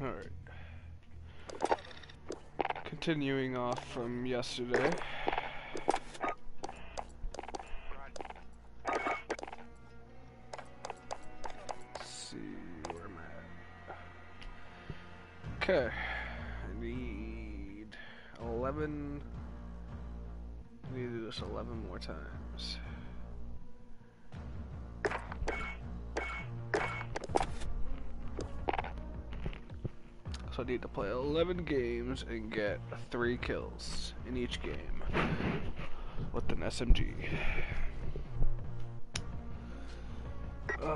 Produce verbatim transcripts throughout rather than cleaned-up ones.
Alright. Continuing off from yesterday. Let's see where I'm at. Okay. I need eleven. I need to do this eleven more times. So I need to play eleven games and get three kills in each game with an S M G. Uh.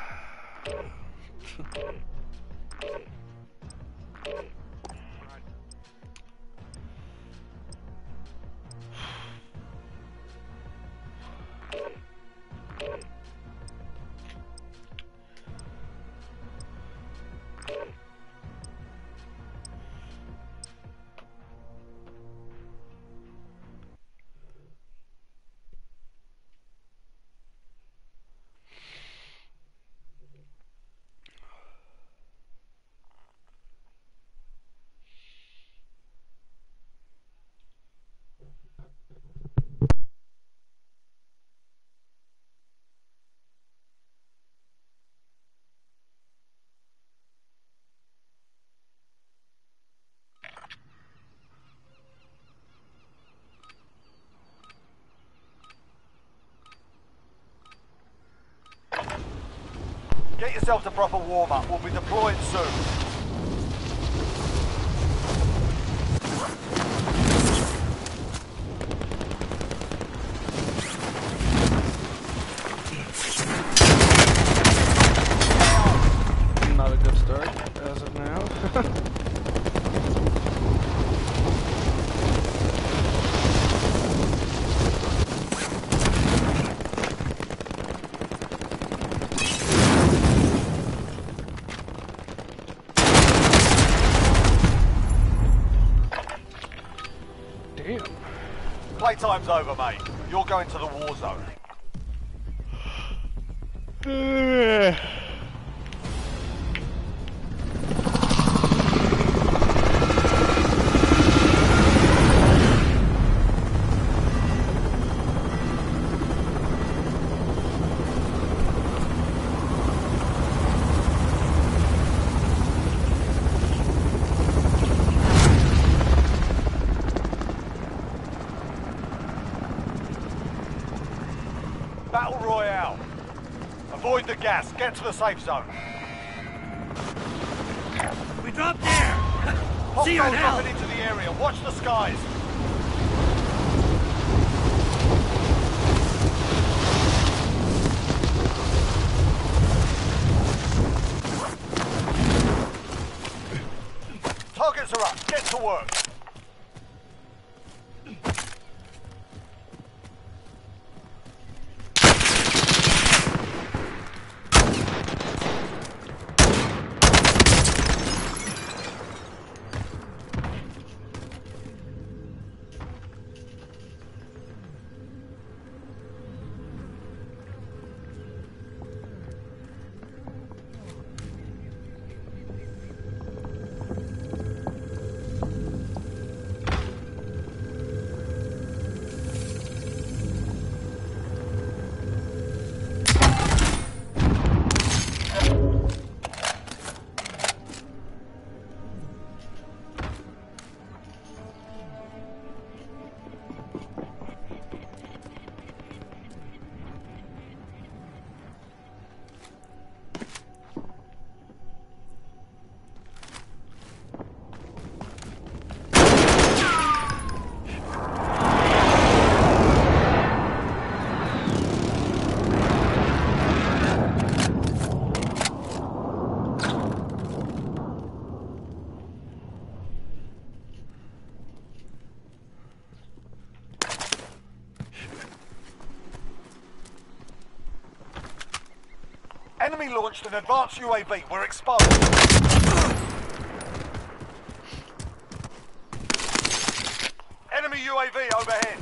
Get yourself to proper warm-up. We'll be deployed soon. Not a good start as of now. Playtime's over, mate. You're going to the war zone. Battle Royale. Avoid the gas. Get to the safe zone. We dropped there. See you in hell. Dropping into the area. Watch the skies. Targets are up. Get to work. Enemy launched an advanced U A V. We're exposed. Enemy U A V overhead.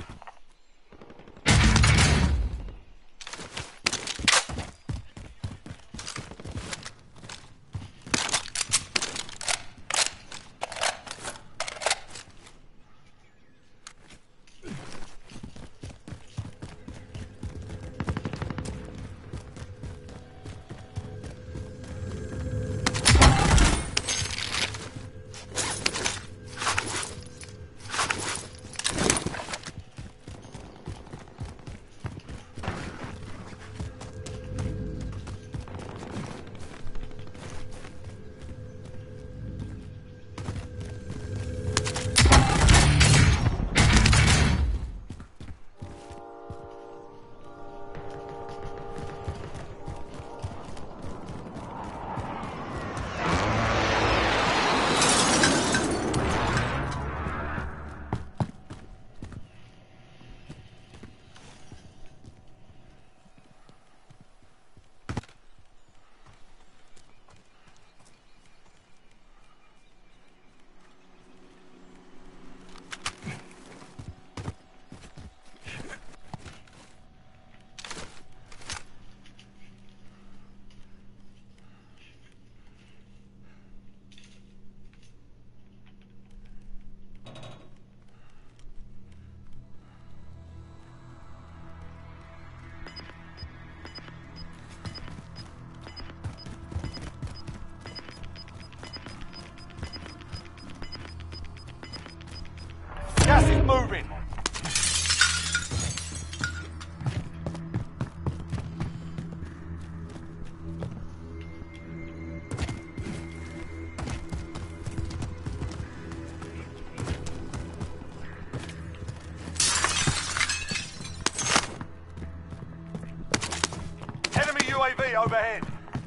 V overhead.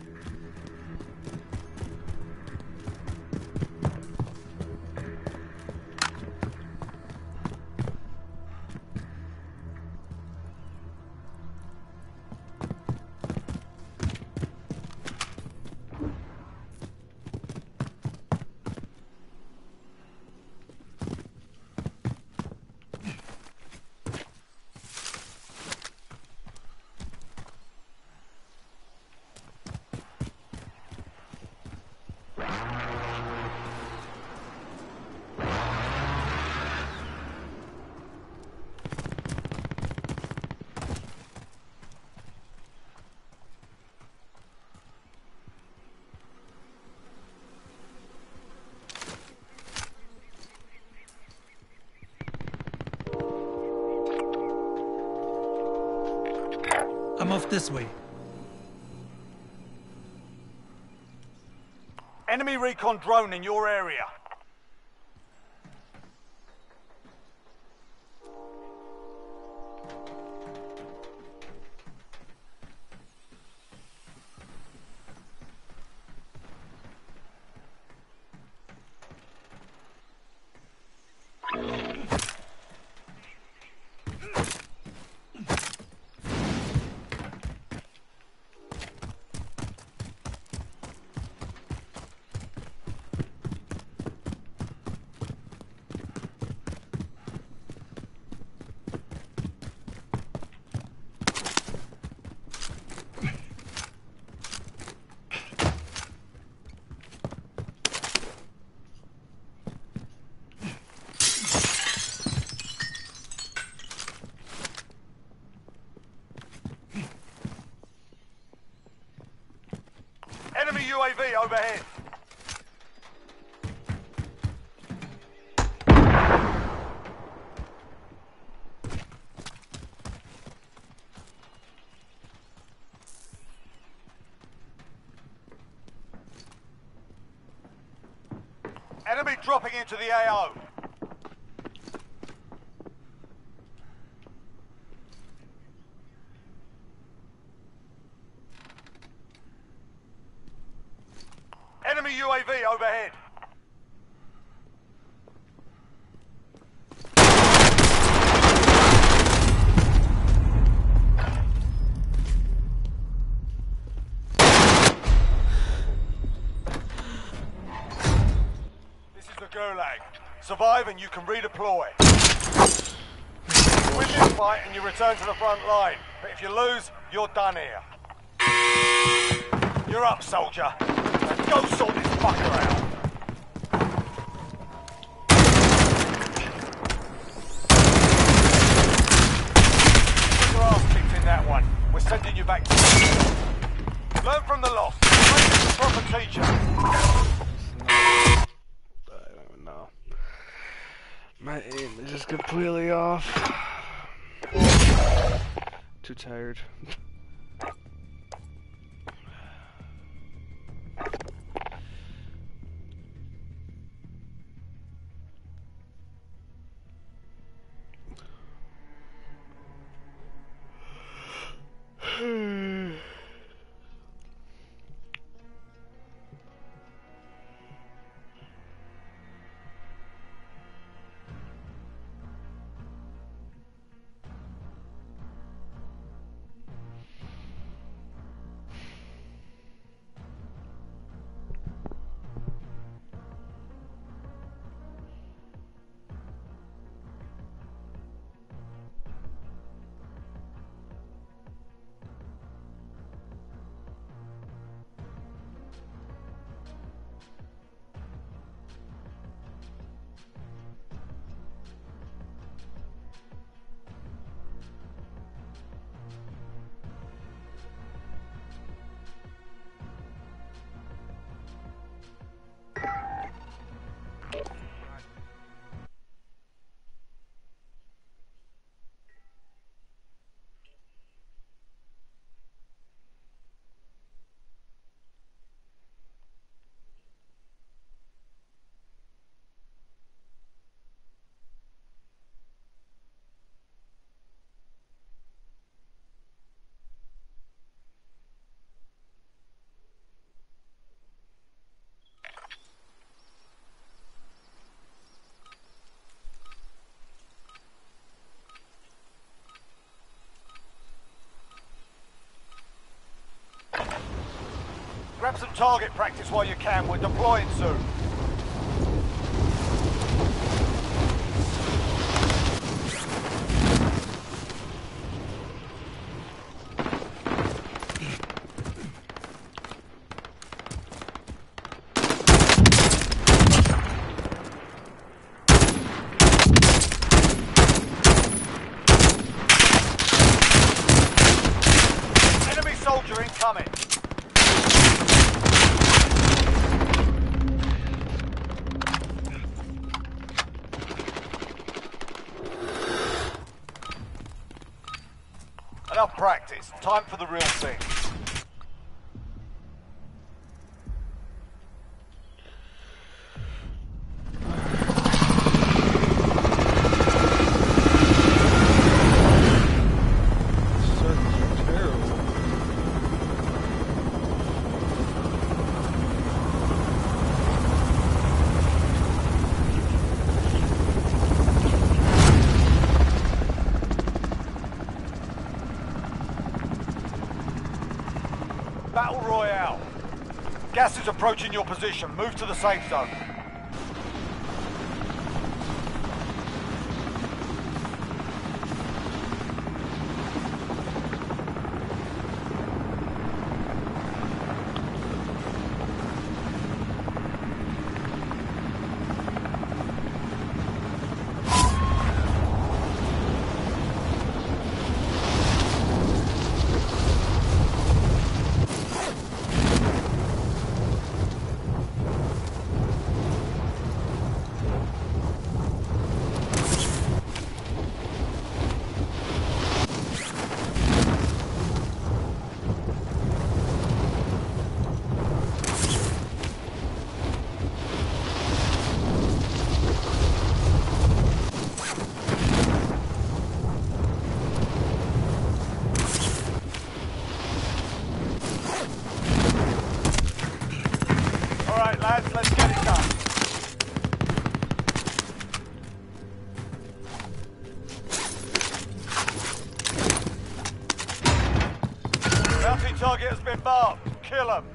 I'm off this way. Enemy recon drone in your area. Enemy U A V overhead. Enemy dropping into the A O. Enemy U A V overhead. This is the Gulag. Survive and you can redeploy. You win this fight and you return to the front line. But if you lose, you're done here. You're up, soldier. Go sort this fucker out. Get your ass kicked in that one. We're sending you back to the Learn from the loss. Make it a proper teacher. I don't even know. My aim is just completely off. Too tired. target practice while you can. We're deploying soon. Enemy soldier incoming. Enough practice. Time for the real thing. Such terrible. Battle Royale. Gas is approaching your position. Move to the safe zone. Alright lads, let's get it done. Bounty target has been marked. Kill him.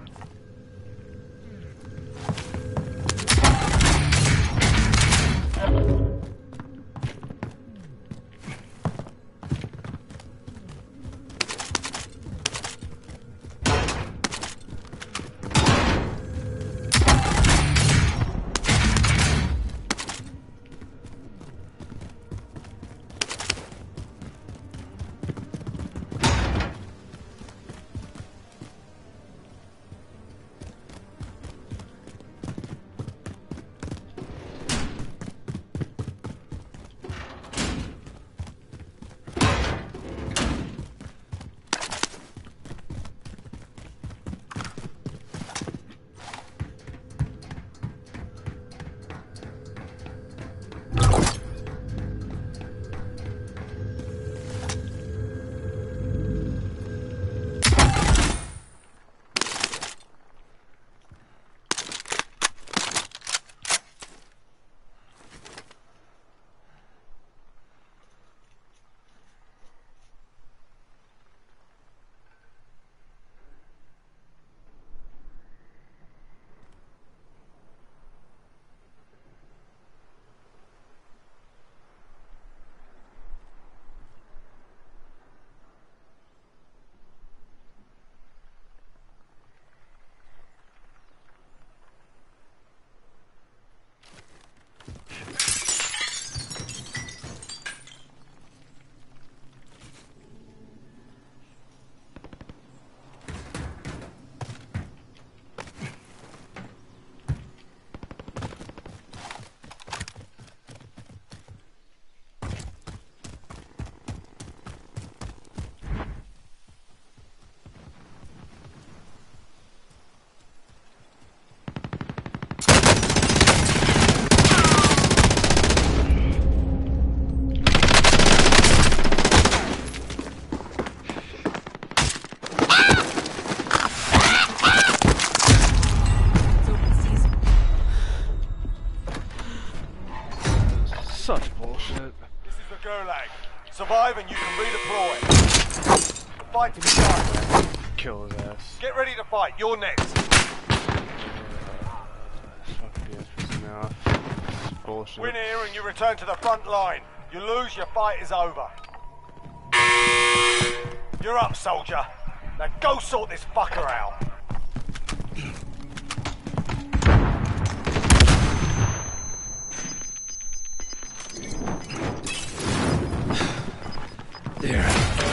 Such bullshit. This is the Gulag. Survive and you can redeploy. The fight to be done. Kill his ass. Get ready to fight. You're next. bullshit. Win here and you return to the front line. You lose, your fight is over. You're up, soldier. Now go sort this fucker out. There.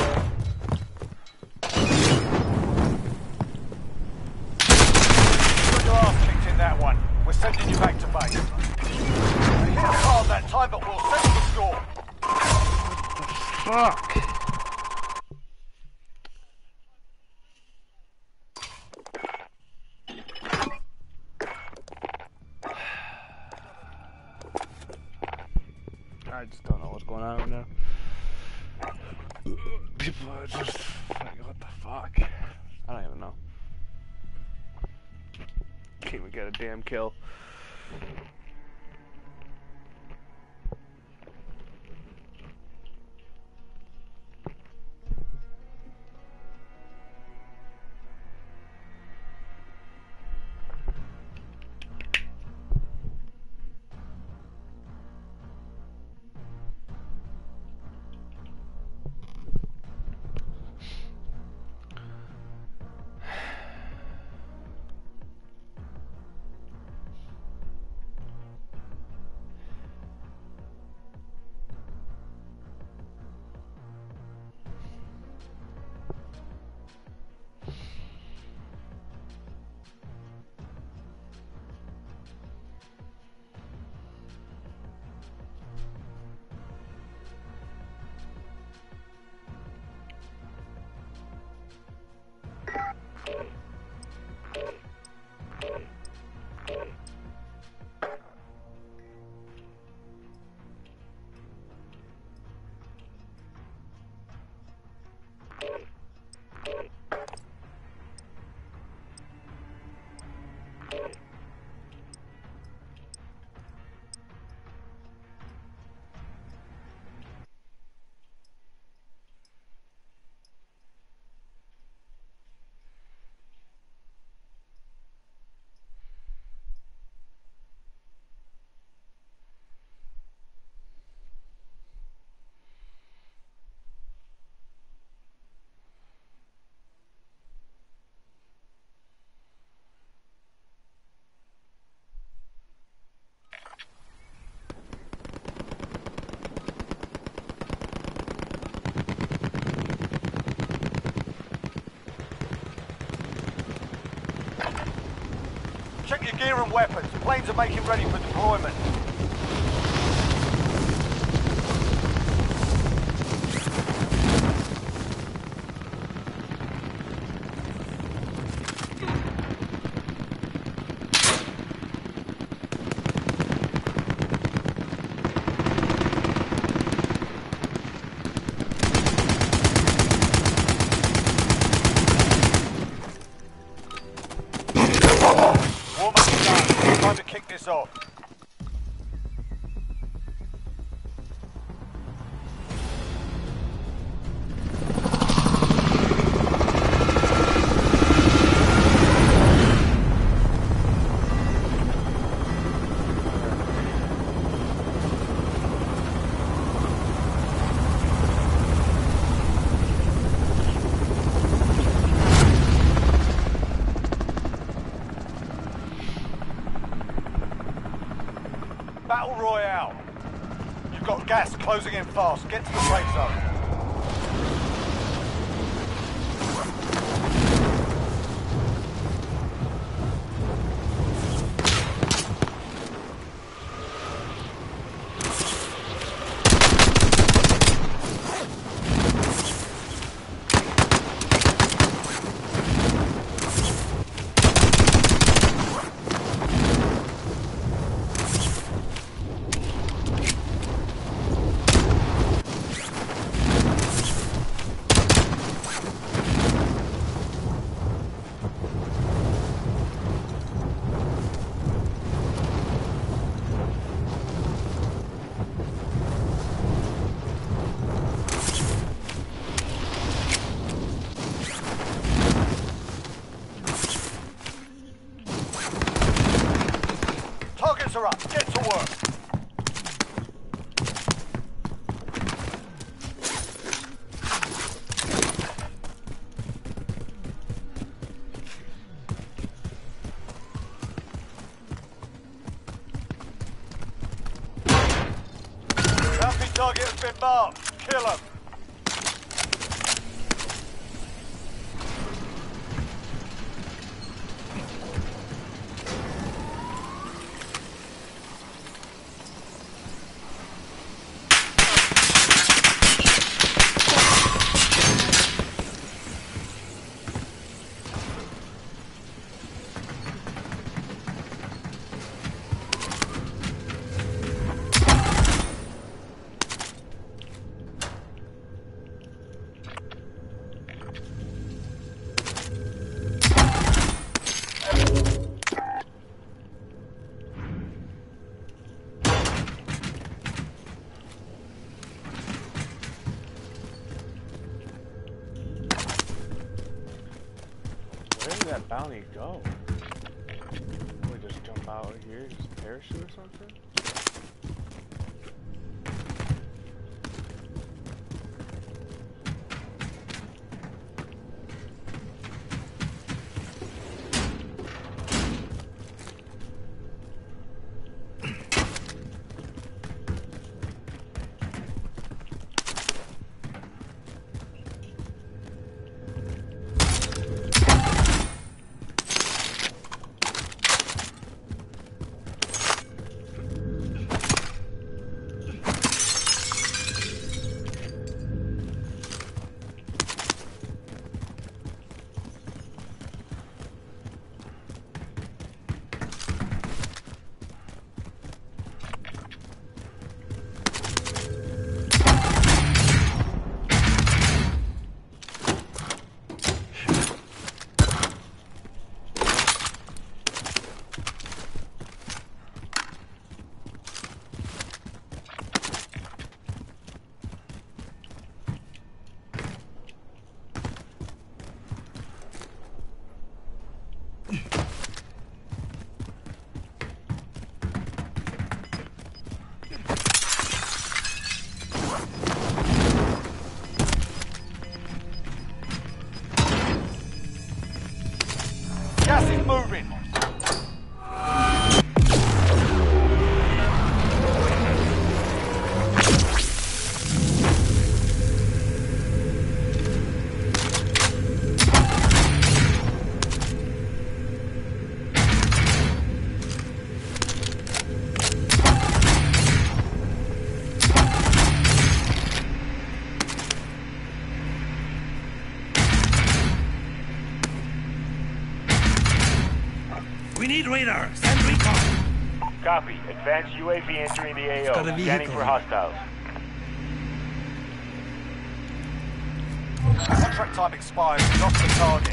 You got your ass kicked in that one. We're sending you back to base. You hit hard that time, but we'll settle the score. Fuck. I just don't know what's going on right now. People are just like, what the fuck? I don't even know. Can't even get a damn kill. Check your gear and weapons. Planes are making ready for deployment. Time to kick this off. Battle Royale. You've got gas closing in fast. Get to the safe zone. mark. Kill them. Where did that bounty go? We just jump out here, just parachute or something? Gas is moving. We need radar. Send recon. Copy. Advanced U A V entering the A O. Got a vehicle. Scanning for hostiles. Contract time expired. We lost the target.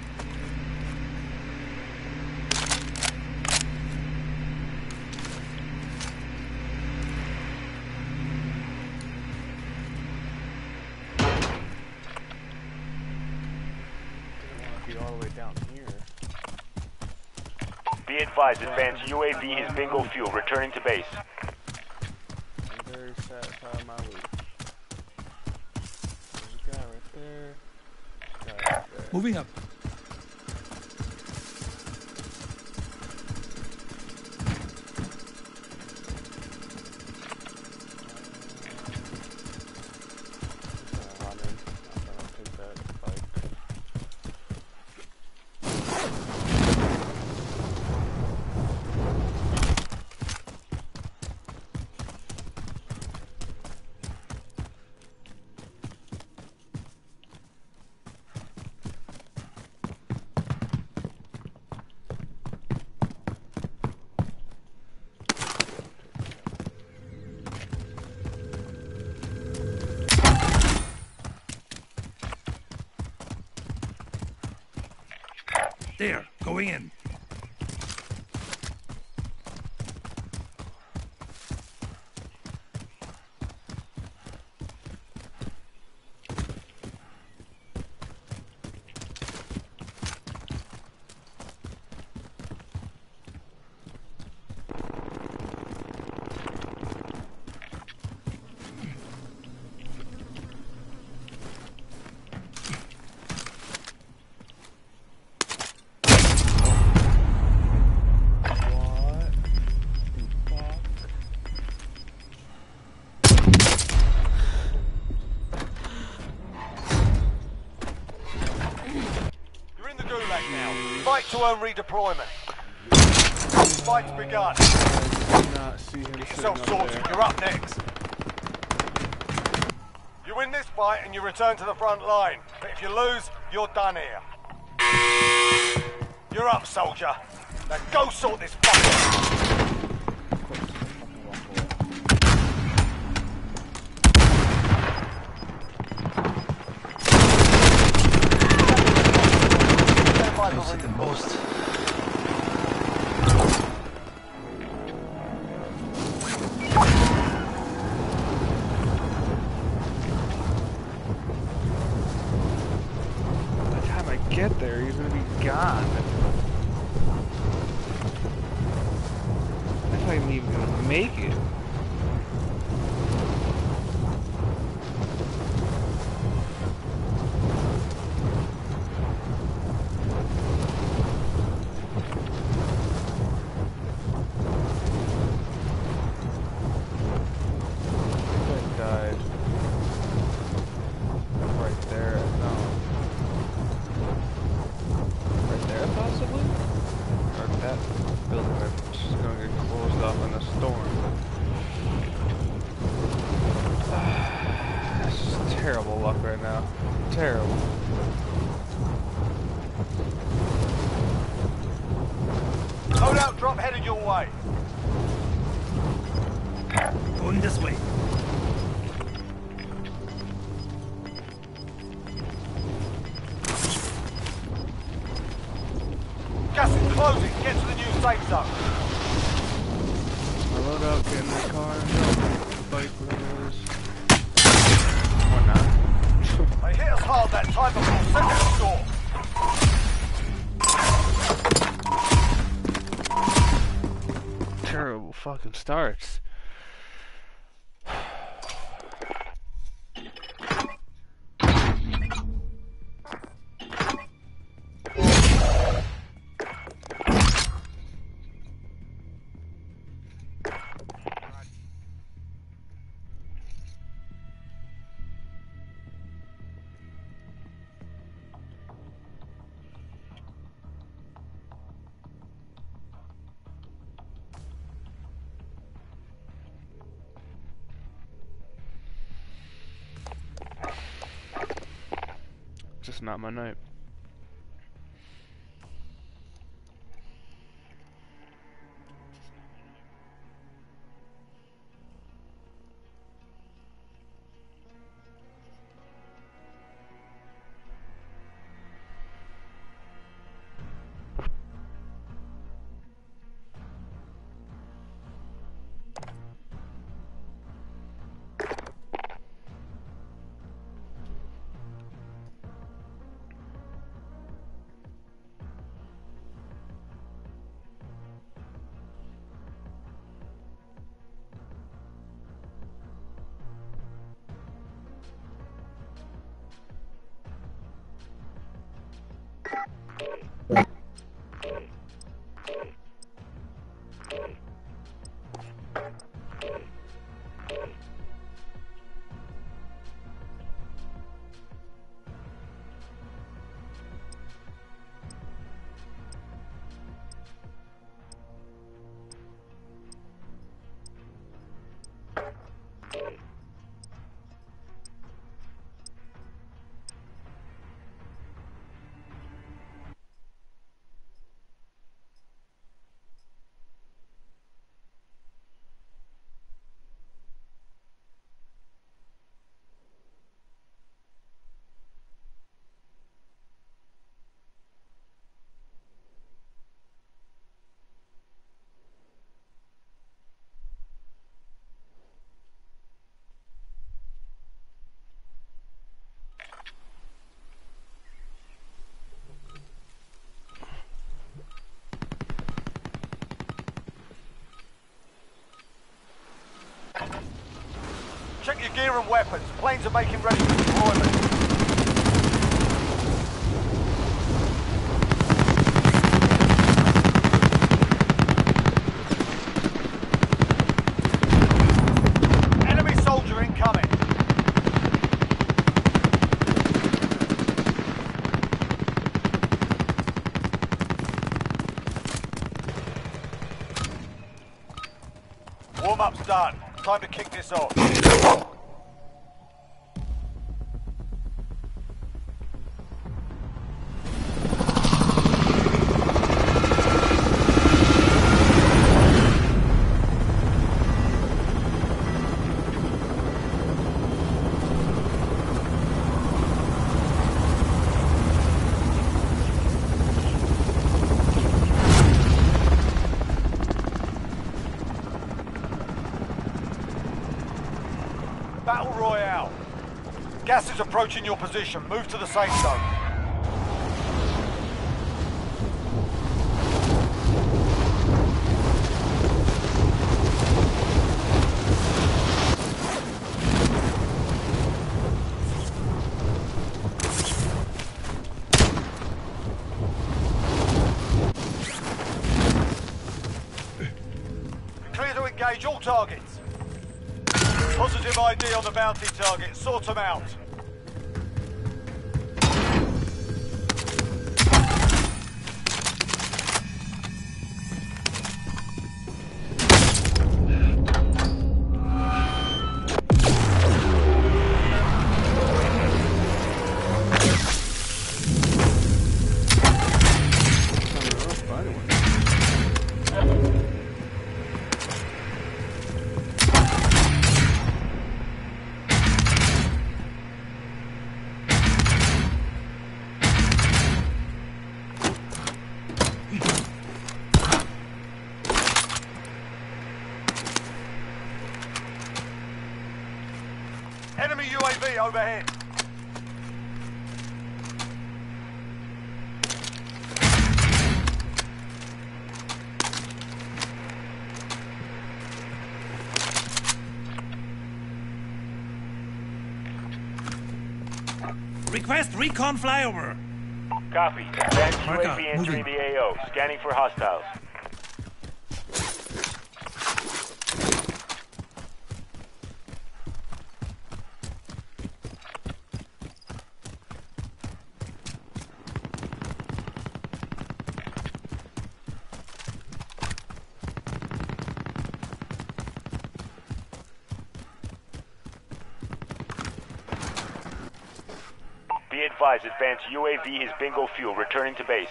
Didn't want to be all the way down here. Be advised, advanced U A V is bingo fuel. Returning to base. I'm very satisfied with my loot. There's a guy right there. Guy right there. Moving up. Just gonna run in. I'm gonna take that bike. There, going in. to earn redeployment. Fight's begun. I did not see him Get sitting yourself up sorted. there. You're up next. You win this fight and you return to the front line. But if you lose, you're done here. You're up, soldier. Now go sort this fucker. Post. By the time I get there, he's gonna be gone. I'm not even gonna make it. Terrible luck right now. Terrible. Loadout drop headed your way. Going this way. Gas is closing. Get to the new safe zone. I load up, get in the car, and go. Bike, whatever it is. Or not. They hit us hard that time, but we'll set the score. Terrible fucking starts. Just not my night. Check your gear and weapons. Planes are making ready for deployment. Enemy soldier incoming. done. Time to kick this off. Battle Royale. Gas is approaching your position. Move to the safe zone. Clear to engage all targets. Positive I D on the bounty target. Sort them out. Enemy U A V overhead. Request recon flyover. Copy. Advanced U Mark A out. V entering Moving. the A O. Scanning for hostiles. Be advised, advanced U A V is bingo fuel. Returning to base.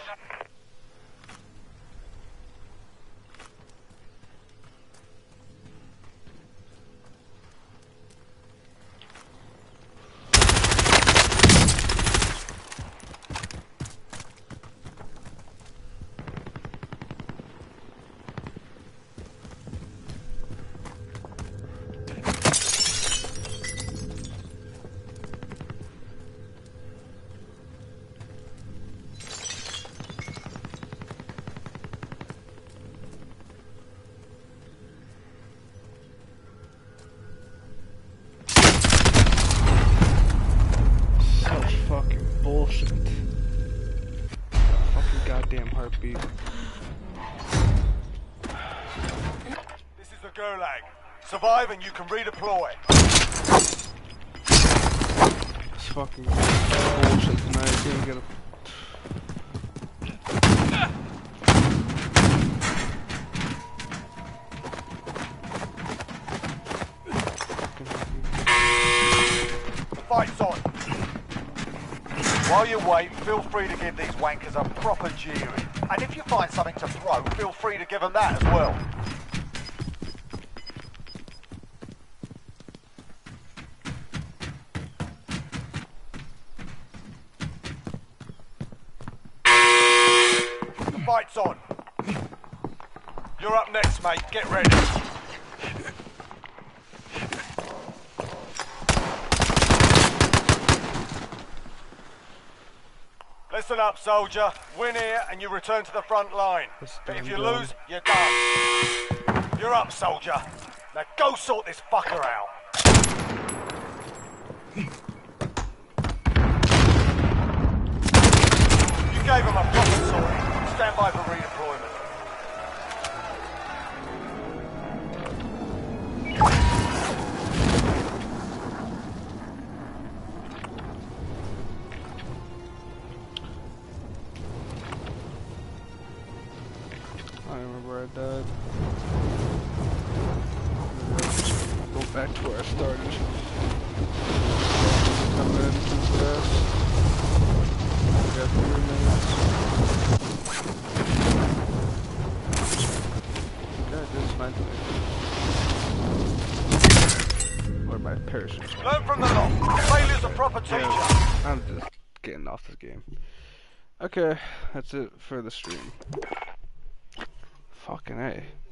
Such fucking bullshit. Fucking goddamn heartbeat. This is the Gulag. Survive and you can redeploy. It's fucking bullshit tonight. I can't get a Fight's on. While you wait, feel free to give these wankers a proper jeering. And if you find something to throw, feel free to give them that as well. The fight's on. You're up next, mate. Get ready. Listen up, soldier. Win here and you return to the front line. But if you lose, you're done. You're up, soldier. Now go sort this fucker out. You gave him a proper sorting. Stand by for redeployment. I don't remember where I died. back to where I started. Come in too fast. We got three minutes. God, this might be. Or my parachute. Learn from the lot. Failure's a proper teacher. Yeah, I'm just getting off this game. Okay, that's it for the stream. Fucking A.